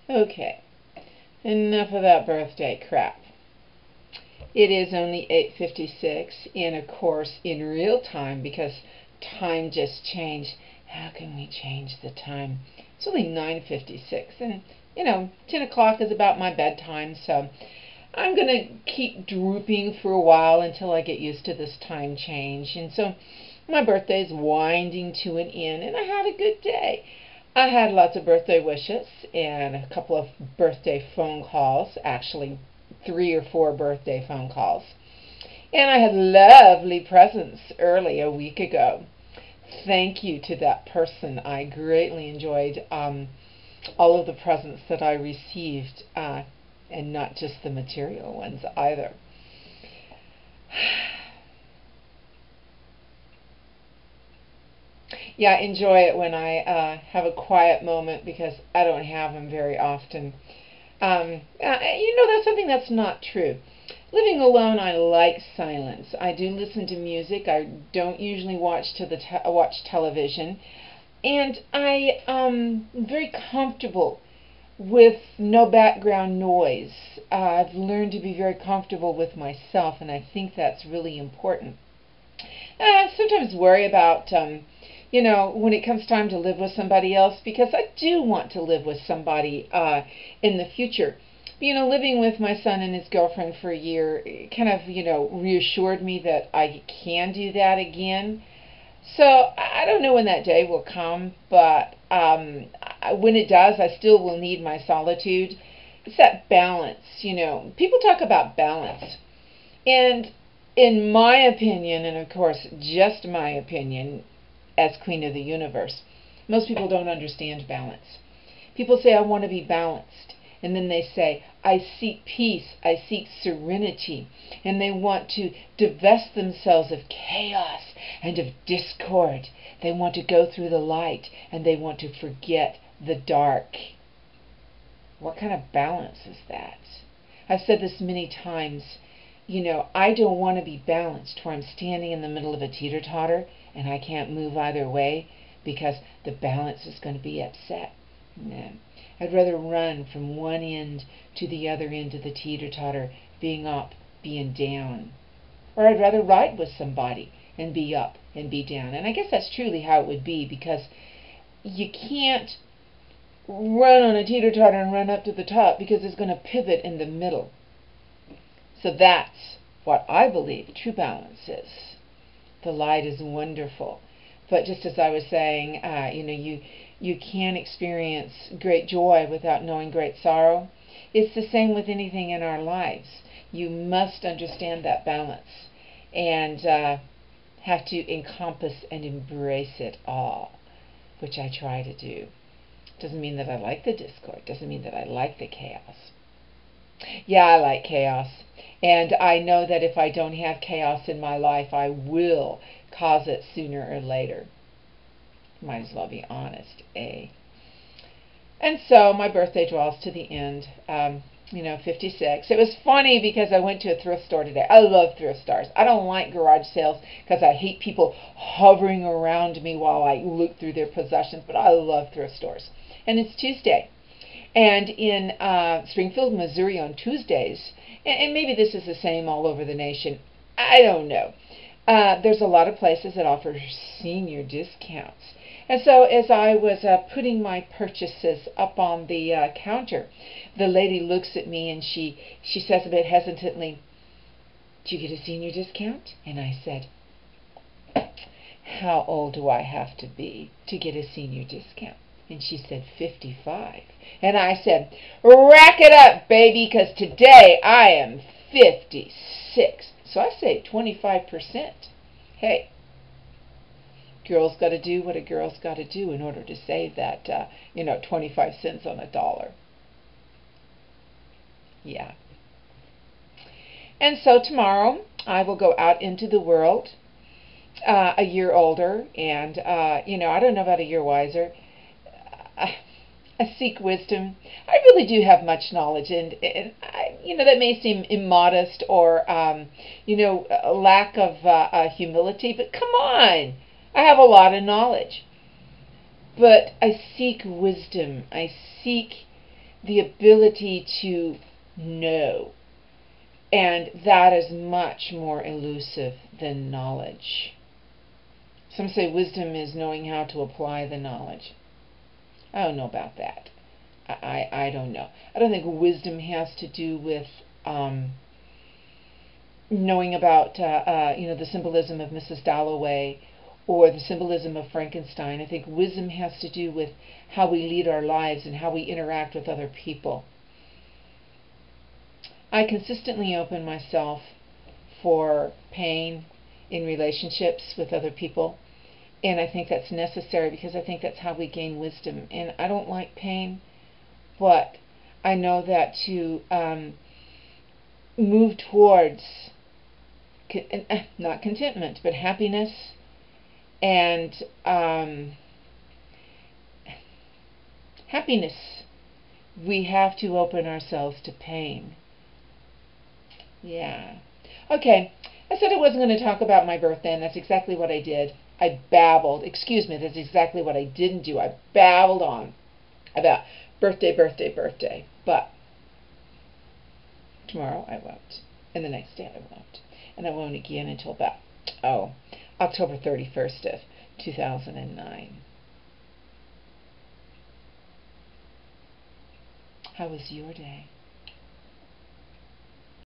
Okay, enough of that birthday crap. It is only 8:56, and of course in real time, because time just changed. How can we change the time? It's only 9:56, and 10 o'clock is about my bedtime, so I'm going to keep drooping for a while until I get used to this time change. And so my birthday is winding to an end, and I had a good day. I had lots of birthday wishes and a couple of birthday phone calls, actually 3 or 4 birthday phone calls. And I had lovely presents early a week ago. Thank you to that person. I greatly enjoyed all of the presents that I received, and not just the material ones either. Yeah, I enjoy it when I have a quiet moment because I don't have them very often. That's something that's not true. Living alone, I like silence. I do listen to music. I don't usually watch television, and I am very comfortable with no background noise. I've learned to be very comfortable with myself, and I think that's really important. I sometimes worry about, when it comes time to live with somebody else, because I do want to live with somebody in the future. Living with my son and his girlfriend for a year kind of, reassured me that I can do that again. So I don't know when that day will come, but when it does, I still will need my solitude. It's that balance, People talk about balance. And in my opinion, and of course just my opinion as Queen of the Universe, most people don't understand balance. People say, I want to be balanced. And then they say, I seek peace, I seek serenity. And they want to divest themselves of chaos and of discord. They want to go through the light, and they want to forget the dark. What kind of balance is that? I've said this many times. I don't want to be balanced where I'm standing in the middle of a teeter-totter and I can't move either way because the balance is going to be upset. No. I'd rather run from one end to the other end of the teeter-totter, being up, being down. Or I'd rather ride with somebody and be up and be down. And I guess that's truly how it would be, because you can't run on a teeter-totter and run up to the top because it's going to pivot in the middle. So that's what I believe true balance is. The light is wonderful. But just as I was saying, you can experience great joy without knowing great sorrow. It's the same with anything in our lives. You must understand that balance and have to encompass and embrace it all, which I try to do. Doesn't mean that I like the discord. Doesn't mean that I like the chaos. Yeah, I like chaos. And I know that if I don't have chaos in my life, I will cause it sooner or later. Might as well be honest, eh? And so my birthday draws to the end. 56. It was funny because I went to a thrift store today. I love thrift stores. I don't like garage sales because I hate people hovering around me while I look through their possessions, but I love thrift stores. And it's Tuesday. And in Springfield, Missouri on Tuesdays, and maybe this is the same all over the nation, I don't know, there's a lot of places that offer senior discounts. And so as I was putting my purchases up on the counter, the lady looks at me and she says a bit hesitantly, "Do you get a senior discount?" And I said, "How old do I have to be to get a senior discount?" And she said, 55. And I said, "Rack it up, baby, because today I am 56. So I saved 25%. Hey, girl's got to do what a girl's got to do in order to save that, 25 cents on a dollar. Yeah. And so tomorrow I will go out into the world a year older, and, I don't know about a year wiser. I seek wisdom. I really do have much knowledge, and that may seem immodest or, a lack of humility, but come on. I have a lot of knowledge. But I seek wisdom. I seek the ability to know. And that is much more elusive than knowledge. Some say wisdom is knowing how to apply the knowledge. I don't know about that. I don't know. I don't think wisdom has to do with knowing about the symbolism of Mrs. Dalloway or the symbolism of Frankenstein. I think wisdom has to do with how we lead our lives and how we interact with other people. I consistently open myself for pain in relationships with other people, and I think that's necessary because I think that's how we gain wisdom. And I don't like pain, but I know that to move towards not contentment, but happiness and happiness, we have to open ourselves to pain. Yeah. Okay. I said I wasn't going to talk about my birthday, and that's exactly what I did. I babbled. Excuse me, that's exactly what I didn't do. I babbled on about birthday, birthday, birthday. But tomorrow I won't. And the next day I won't. And I won't again until about, October 31st of 2009. How was your day?